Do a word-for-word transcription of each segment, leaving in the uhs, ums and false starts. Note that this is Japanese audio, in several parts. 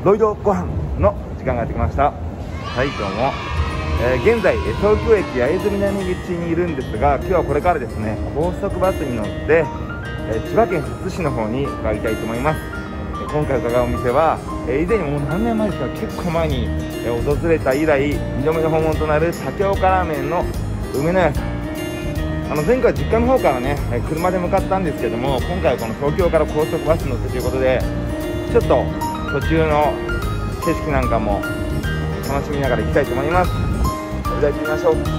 ドイドご飯の時間がやってきました。はい、今日も、えー、現在東京駅八重洲南口にいるんですが、今日はこれからですね高速バスに乗って、えー、千葉県富津市の方に伺いたいと思います。えー、今回伺うお店は、えー、以前にもう何年前ですか、結構前に、えー、訪れた以来にどめの訪問となる竹岡ラーメンの梅の屋さん。あの前回実家の方からね車で向かったんですけども、今回はこの東京から高速バスに乗ってということで、ちょっと途中の景色なんかも楽しみながら行きたいと思います。それでは行ってみましょう。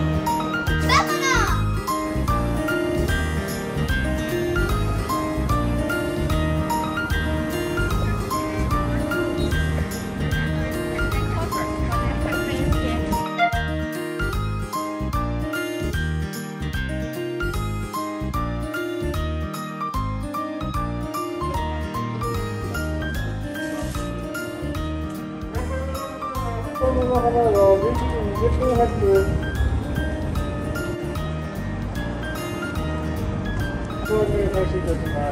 の花がじゅういちじにじゅっぷん発購入させていただきます。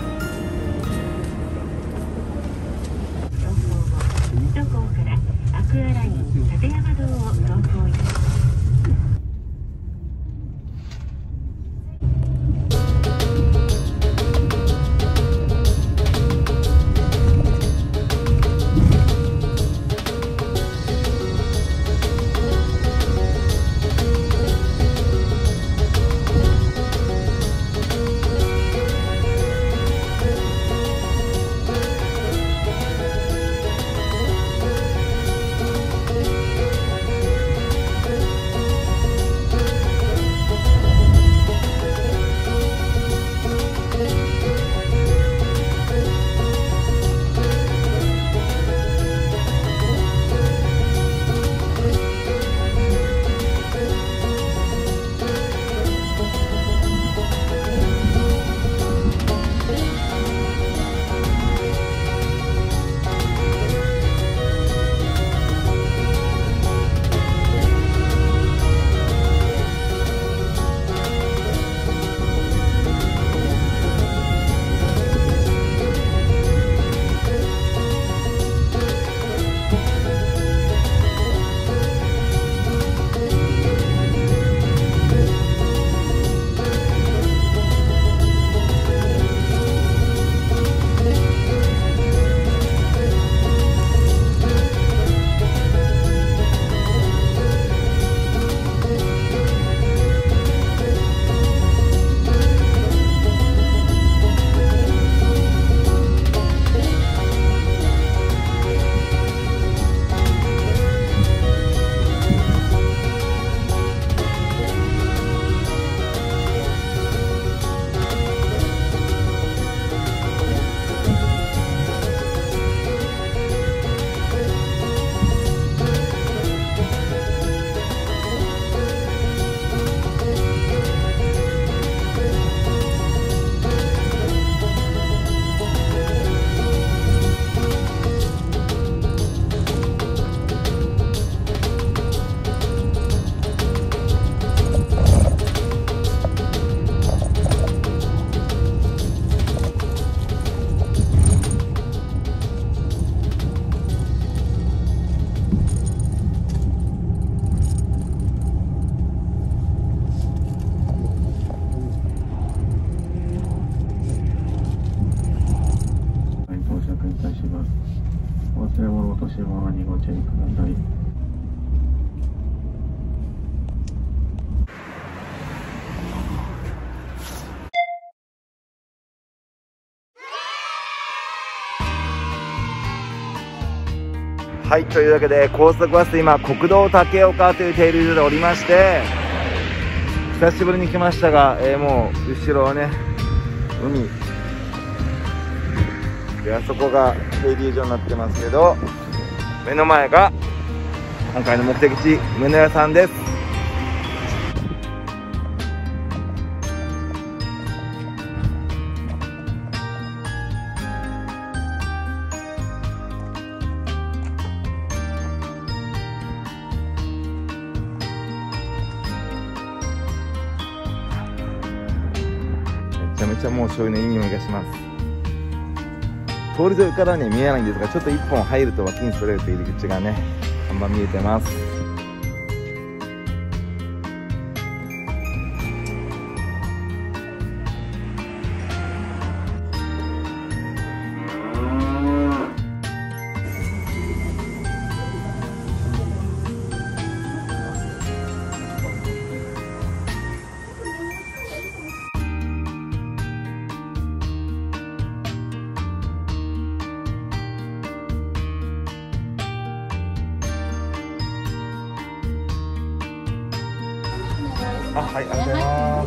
首都高からアクアライン立山道を走行いたします。 お忘れ物落とし物にご注意ください。 はい、というわけで高速バス今国道竹岡という停留所でおりまして、久しぶりに来ましたが、えー、もう後ろはね海で、あそこが停留所になってますけど、目の前が今回の目的地梅の屋さんです。めちゃめちゃもう醤油のいい匂いがします。 通り沿いからはね見えないんですが、ちょっといっぽん入ると脇にそれると入り口がね看板見えてます。あ、はい、ありがとうございます。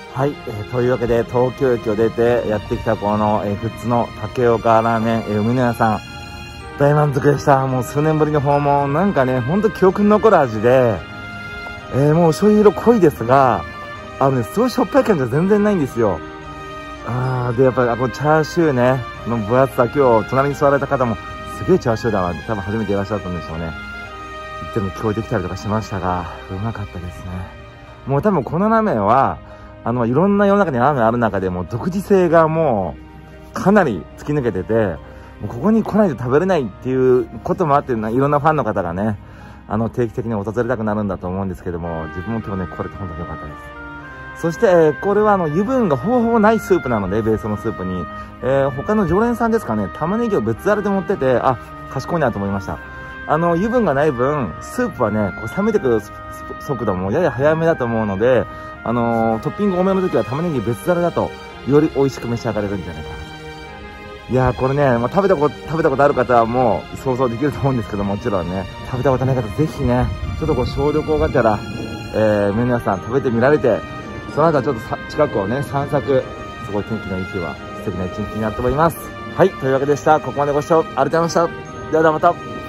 はい、えー、というわけで東京駅を出てやってきたこの、えー、富津の竹岡ラーメン、えー、海の屋さん、大満足でした。もう数年ぶりの訪問、なんかね、ほんと記憶に残る味で、えー、もう醤油色濃いですが、あのね、すごいしょっぱい感じが全然ないんですよ。あー、で、やっぱり、あ、このチャーシューね、の分厚さ、今日、隣に座られた方も、すげえチャーシューだなって、多分初めていらっしゃったんでしょうね。言っても聞こえてきたりとかしましたが、うまかったですね。もう多分このラーメンは、あの、いろんな世の中にラーメンある中でも、独自性がもう、かなり突き抜けてて、もうここに来ないと食べれないっていうこともあって、いろんなファンの方がね、あの、定期的に訪れたくなるんだと思うんですけども、自分も今日ね、来れて本当に良かったです。そして、えー、これはあの、油分がほぼほぼないスープなので、ベースのスープに、えー、他の常連さんですかね、玉ねぎを別皿で持ってて、あ、賢いなと思いました。あの、油分がない分、スープはね、こう冷めてくる速度もやや早めだと思うので、あのー、トッピング多めの時は玉ねぎ別皿だと、より美味しく召し上がれるんじゃないかなと。いやー、これね、まあ、食べたこと、食べたことある方はもう想像できると思うんですけども、もちろんね、食べたことない方、ぜひね、ちょっとこう、小旅行がてら、えー、皆さん食べてみられて、その後はちょっとさ近くをね、散策、すごい天気のいい日は素敵な一日になると思います。はい、というわけでした。ここまでご視聴ありがとうございました。ではではまた。